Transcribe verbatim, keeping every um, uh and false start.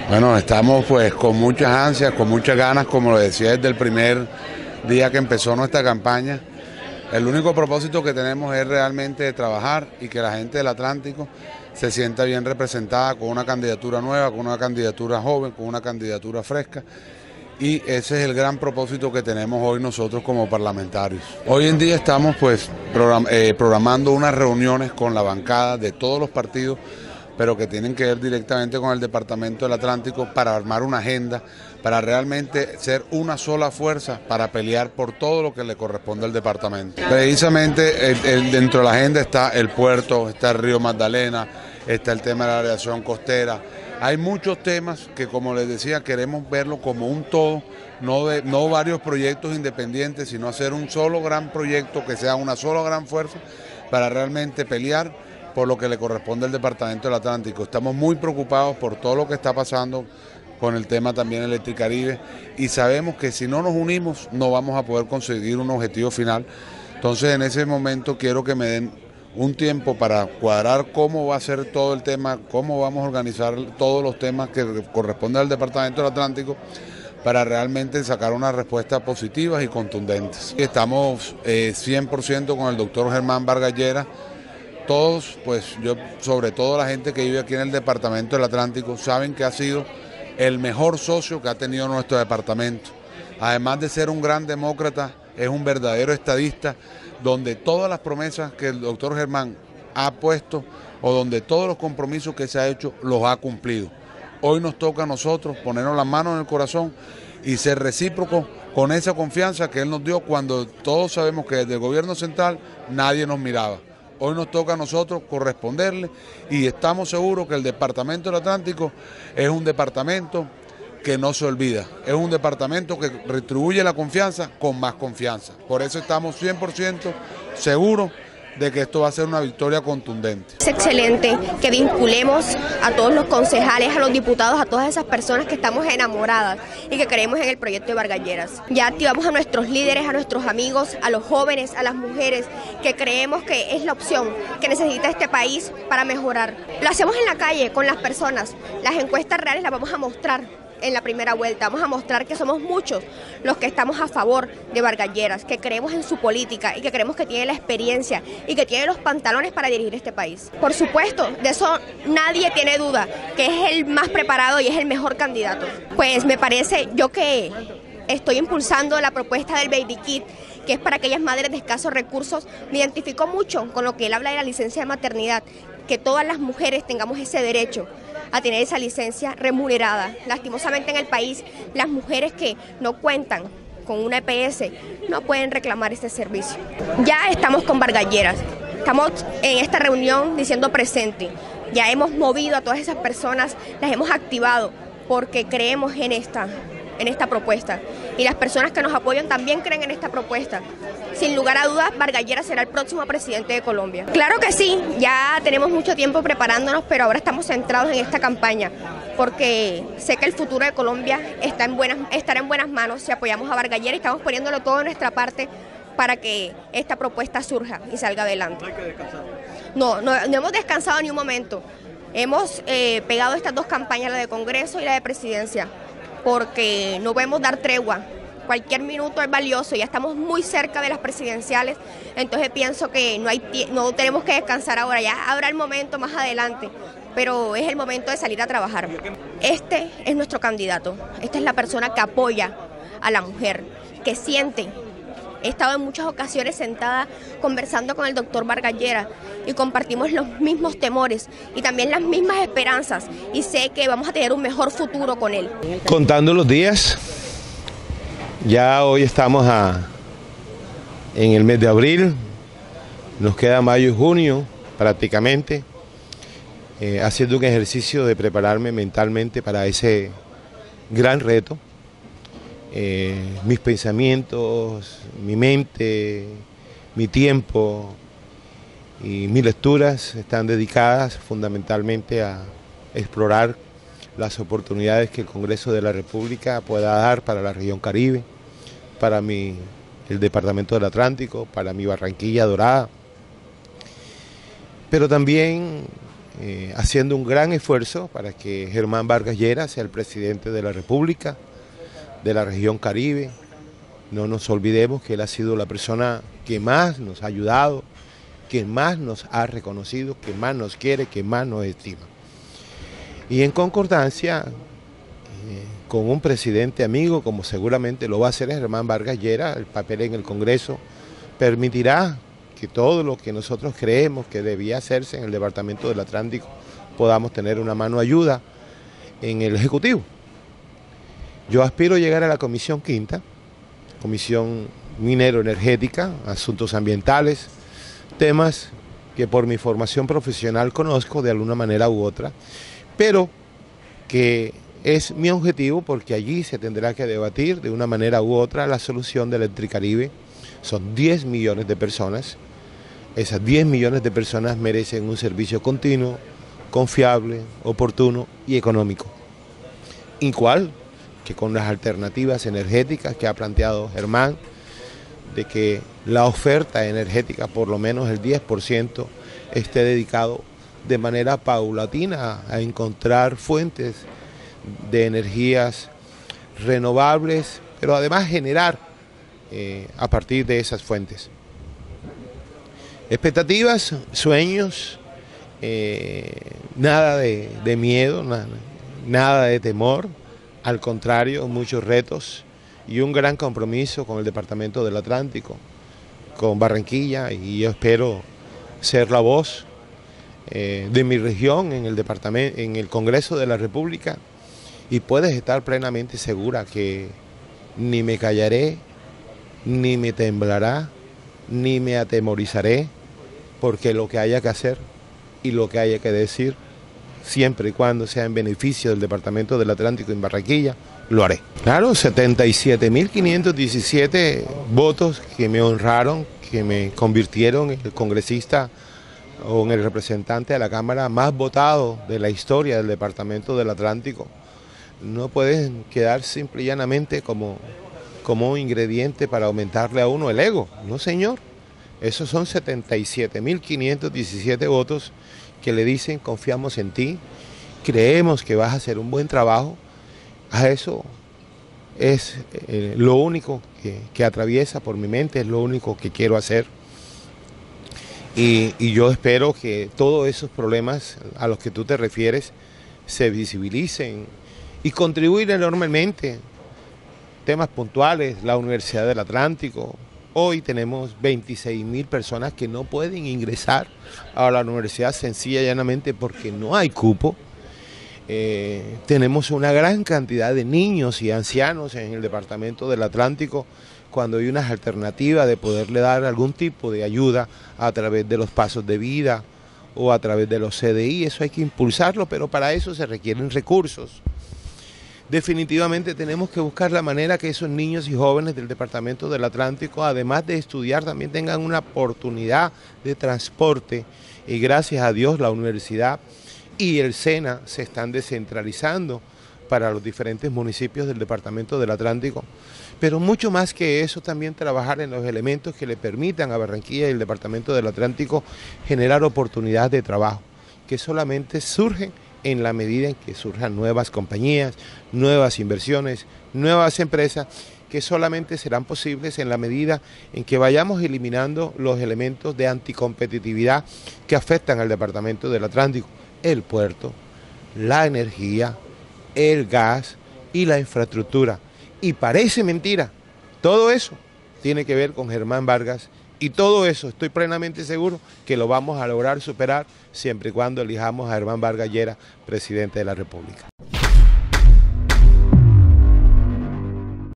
Bueno, estamos pues con muchas ansias, con muchas ganas, como lo decía desde el primer día que empezó nuestra campaña. El único propósito que tenemos es realmente trabajar y que la gente del Atlántico se sienta bien representada con una candidatura nueva, con una candidatura joven, con una candidatura fresca. Y ese es el gran propósito que tenemos hoy nosotros como parlamentarios. Hoy en día estamos pues program eh, programando unas reuniones con la bancada de todos los partidos, pero que tienen que ver directamente con el Departamento del Atlántico para armar una agenda, para realmente ser una sola fuerza para pelear por todo lo que le corresponde al departamento. Precisamente el, el, dentro de la agenda está el puerto, está el río Magdalena, está el tema de la aviación costera. Hay muchos temas que, como les decía, queremos verlo como un todo, no, de, no varios proyectos independientes, sino hacer un solo gran proyecto que sea una sola gran fuerza para realmente pelear por lo que le corresponde al Departamento del Atlántico. Estamos muy preocupados por todo lo que está pasando con el tema también Electricaribe y sabemos que si no nos unimos no vamos a poder conseguir un objetivo final. Entonces en ese momento quiero que me den un tiempo para cuadrar cómo va a ser todo el tema, cómo vamos a organizar todos los temas que corresponden al Departamento del Atlántico para realmente sacar unas respuestas positivas y contundentes. Estamos eh, cien por ciento con el doctor Germán Vargas Lleras. Todos, pues yo, sobre todo la gente que vive aquí en el Departamento del Atlántico, saben que ha sido el mejor socio que ha tenido nuestro departamento. Además de ser un gran demócrata, es un verdadero estadista, donde todas las promesas que el doctor Germán ha puesto o donde todos los compromisos que se ha hecho los ha cumplido. Hoy nos toca a nosotros ponernos las manos en el corazón y ser recíprocos con esa confianza que él nos dio cuando todos sabemos que desde el gobierno central nadie nos miraba. Hoy nos toca a nosotros corresponderle y estamos seguros que el Departamento del Atlántico es un departamento que no se olvida, es un departamento que retribuye la confianza con más confianza. Por eso estamos cien por ciento seguros de que esto va a ser una victoria contundente. Es excelente que vinculemos a todos los concejales, a los diputados, a todas esas personas que estamos enamoradas y que creemos en el proyecto de Vargas Lleras. Ya activamos a nuestros líderes, a nuestros amigos, a los jóvenes, a las mujeres, que creemos que es la opción que necesita este país para mejorar. Lo hacemos en la calle, con las personas. Las encuestas reales las vamos a mostrar en la primera vuelta. Vamos a mostrar que somos muchos los que estamos a favor de Vargas Lleras, que creemos en su política y que creemos que tiene la experiencia y que tiene los pantalones para dirigir este país. Por supuesto, de eso nadie tiene duda, que es el más preparado y es el mejor candidato. Pues me parece, yo que estoy impulsando la propuesta del Baby Kit, que es para aquellas madres de escasos recursos, me identifico mucho con lo que él habla de la licencia de maternidad, que todas las mujeres tengamos ese derecho a tener esa licencia remunerada. Lastimosamente en el país, las mujeres que no cuentan con una E P S no pueden reclamar este servicio. Ya estamos con Vargas Lleras, estamos en esta reunión diciendo presente. Ya hemos movido a todas esas personas, las hemos activado porque creemos en esta, en esta propuesta. Y las personas que nos apoyan también creen en esta propuesta. Sin lugar a dudas, Vargas Lleras será el próximo presidente de Colombia. Claro que sí, ya tenemos mucho tiempo preparándonos, pero ahora estamos centrados en esta campaña, porque sé que el futuro de Colombia está en buenas, estará en buenas manos si apoyamos a Vargas Lleras y estamos poniéndolo todo de nuestra parte para que esta propuesta surja y salga adelante. No hay que descansar. No, no, no hemos descansado ni un momento. Hemos eh, pegado estas dos campañas, la de Congreso y la de Presidencia, porque no podemos dar tregua. Cualquier minuto es valioso, ya estamos muy cerca de las presidenciales, entonces pienso que no, hay, no tenemos que descansar ahora, ya habrá el momento más adelante, pero es el momento de salir a trabajar. Este es nuestro candidato, esta es la persona que apoya a la mujer, que siente. He estado en muchas ocasiones sentada conversando con el doctor Vargas Lleras y compartimos los mismos temores y también las mismas esperanzas y sé que vamos a tener un mejor futuro con él. Contando los días, ya hoy estamos a, en el mes de abril, nos queda mayo y junio prácticamente, eh, haciendo un ejercicio de prepararme mentalmente para ese gran reto. Eh, mis pensamientos, mi mente, mi tiempo y mis lecturas están dedicadas fundamentalmente a explorar las oportunidades que el Congreso de la República pueda dar para la región Caribe, para mi, el Departamento del Atlántico, para mi Barranquilla Dorada, pero también eh, haciendo un gran esfuerzo para que Germán Vargas Lleras sea el presidente de la República, de la región Caribe. No nos olvidemos que él ha sido la persona que más nos ha ayudado, que más nos ha reconocido, que más nos quiere, que más nos estima. Y en concordancia eh, con un presidente amigo, como seguramente lo va a hacer Germán Vargas Lleras, el papel en el Congreso permitirá que todo lo que nosotros creemos que debía hacerse en el Departamento del Atlántico podamos tener una mano de ayuda en el Ejecutivo. Yo aspiro a llegar a la Comisión Quinta, Comisión Minero-Energética, Asuntos Ambientales, temas que por mi formación profesional conozco de alguna manera u otra, pero que es mi objetivo porque allí se tendrá que debatir de una manera u otra la solución de Electricaribe. Son diez millones de personas, esas diez millones de personas merecen un servicio continuo, confiable, oportuno y económico. Igual que con las alternativas energéticas que ha planteado Germán, de que la oferta energética, por lo menos el diez por ciento, esté dedicado de manera paulatina a encontrar fuentes de energías renovables, pero además generar eh, a partir de esas fuentes. Expectativas, sueños, eh, nada de, de miedo, nada, nada de temor, al contrario, muchos retos y un gran compromiso con el Departamento del Atlántico, con Barranquilla, y yo espero ser la voz eh, de mi región en el departamento, en el Congreso de la República, y puedes estar plenamente segura que ni me callaré, ni me temblará, ni me atemorizaré, porque lo que haya que hacer y lo que haya que decir, siempre y cuando sea en beneficio del Departamento del Atlántico en Barranquilla, lo haré. Claro, setenta y siete mil quinientos diecisiete votos que me honraron, que me convirtieron en el congresista o en el representante de la Cámara más votado de la historia del Departamento del Atlántico, no pueden quedar simple y llanamente como, como un ingrediente para aumentarle a uno el ego. No, señor. Esos son setenta y siete mil quinientos diecisiete votos que le dicen confiamos en ti, creemos que vas a hacer un buen trabajo. A eso es eh, lo único que, que atraviesa por mi mente, es lo único que quiero hacer. Y, y yo espero que todos esos problemas a los que tú te refieres se visibilicen y contribuir enormemente. Temas puntuales, la Universidad del Atlántico. Hoy tenemos veintiséis mil personas que no pueden ingresar a la universidad sencilla y llanamente porque no hay cupo. Eh, tenemos una gran cantidad de niños y ancianos en el Departamento del Atlántico cuando hay unas alternativas de poderle dar algún tipo de ayuda a través de los pasos de vida o a través de los C D I. Eso hay que impulsarlo, pero para eso se requieren recursos. Definitivamente tenemos que buscar la manera que esos niños y jóvenes del Departamento del Atlántico, además de estudiar, también tengan una oportunidad de transporte, y gracias a Dios la universidad y el SENA se están descentralizando para los diferentes municipios del Departamento del Atlántico, pero mucho más que eso, también trabajar en los elementos que le permitan a Barranquilla y el Departamento del Atlántico generar oportunidades de trabajo, que solamente surgen en la medida en que surjan nuevas compañías, nuevas inversiones, nuevas empresas, que solamente serán posibles en la medida en que vayamos eliminando los elementos de anticompetitividad que afectan al Departamento del Atlántico, el puerto, la energía, el gas y la infraestructura. Y parece mentira, todo eso tiene que ver con Germán Vargas, y todo eso estoy plenamente seguro que lo vamos a lograr superar siempre y cuando elijamos a Germán Vargas Lleras, presidente de la República.